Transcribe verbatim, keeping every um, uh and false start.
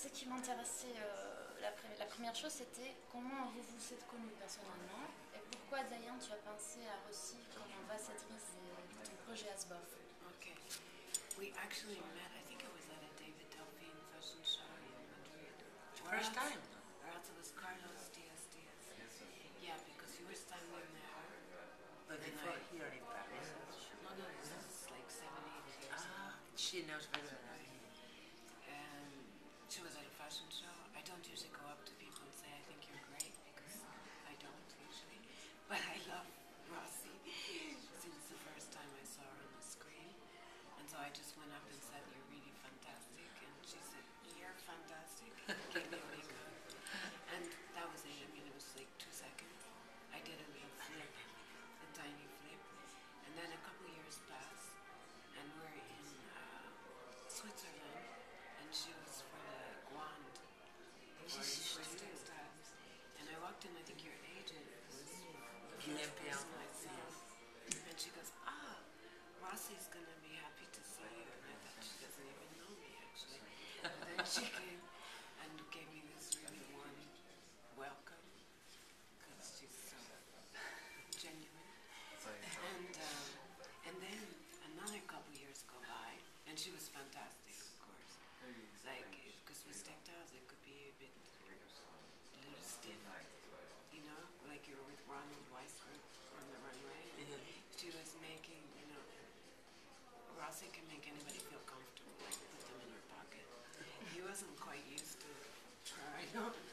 ce qui m'intéressait, euh, la, pre- la première chose, c'était comment vous vous êtes connus personnellement et pourquoi Zayan tu as pensé à Rossi comme ambassadrice de, de ton projet Asbof. Okay. We actually met, I think it was at a David Delphine fashion show in Madrid. First time? Or else it was Carlos Diaz Diaz. Yeah, because you were standing there. But And before I- here in Paris. No, no, this is like seven, eight years ago. Ah, she knows very well. And she was at a fashion show. I don't usually go up to people and say I think you're great because I don't usually. But I love Rossi since the first time I saw her on the screen. And so I just went up and said, you're really fantastic. And she said, you're fantastic. Gave me a big hug. And that was it. I mean, it was like two seconds. I did a little flip, a tiny flip. And then a couple years passed. And we're in uh, Switzerland. And she was for the Guand. For Swiss textiles. And I walked in, I think your agent was the Guillaume first person I saw. And she goes, ah, Rossi's going to be happy to see you. And I thought she doesn't even know me, actually. And then she came and gave me this really warm welcome. Because she's so genuine. And, um, and then another couple years go by. And she was fantastic, of course. Like, because with textiles, it could be a bit, a little stiff. You know, like you were with Ronald Weisberg on the runway. Yeah. She was making, you know, Rossi can make anybody feel comfortable, like put them in her pocket. He wasn't quite used to her, I don't